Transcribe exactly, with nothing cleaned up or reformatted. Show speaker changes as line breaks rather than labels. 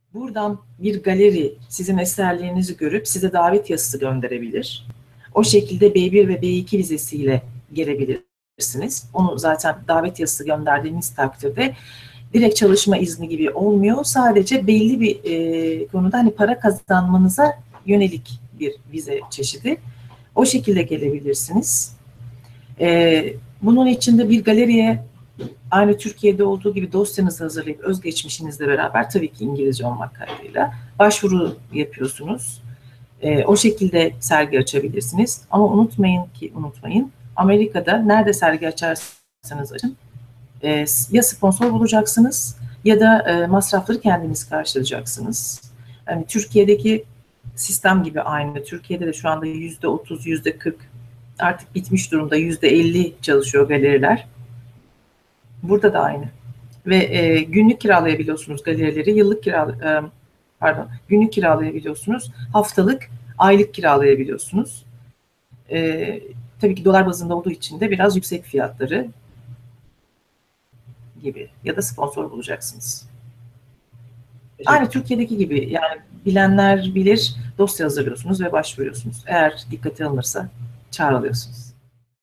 Buradan bir galeri sizin eserlerinizi görüp size davet yazısı gönderebilir. O şekilde B bir ve B iki vizesiyle gelebilirsiniz. Onu zaten davet yazısı gönderdiğiniz takdirde direkt çalışma izni gibi olmuyor. Sadece belli bir e, konuda hani para kazanmanıza yönelik bir vize çeşidi. O şekilde gelebilirsiniz. E, bunun içinde bir galeriye aynı Türkiye'de olduğu gibi dosyanızı hazırlayıp özgeçmişinizle beraber tabii ki İngilizce olmak kaydıyla başvuru yapıyorsunuz. E, o şekilde sergi açabilirsiniz. Ama unutmayın ki unutmayın Amerika'da nerede sergi açarsanız açın e, ya sponsor bulacaksınız ya da e, masrafları kendiniz karşılayacaksınız. Yani Türkiye'deki sistem gibi aynı. Türkiye'de de şu anda yüzde otuz, yüzde kırk artık bitmiş durumda. Yüzde elli çalışıyor galeriler. Burada da aynı. Ve e, günlük kiralayabiliyorsunuz galerileri, yıllık kira, e, pardon, günlük kiralayabiliyorsunuz, haftalık, aylık kiralayabiliyorsunuz. E, tabii ki dolar bazında olduğu için de biraz yüksek fiyatları gibi ya da sponsor bulacaksınız. Aynı Türkiye'deki gibi yani bilenler bilir, dosya hazırlıyorsunuz ve başvuruyorsunuz. Eğer dikkate alınırsa çağrılıyorsunuz.